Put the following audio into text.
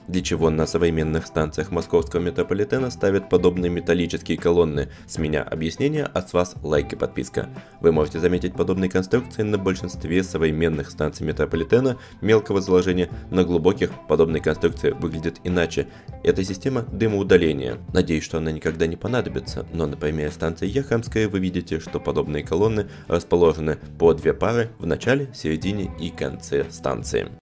Для чего на современных станциях московского метрополитена ставят подобные металлические колонны? С меня объяснение, а с вас лайк и подписка. Вы можете заметить подобные конструкции на большинстве современных станций метрополитена мелкого заложения, на глубоких подобные конструкции выглядят иначе. Это система дымоудаления. Надеюсь, что она никогда не понадобится, но на примере станции Яхромская вы видите, что подобные колонны расположены по две пары в начале, середине и конце станции.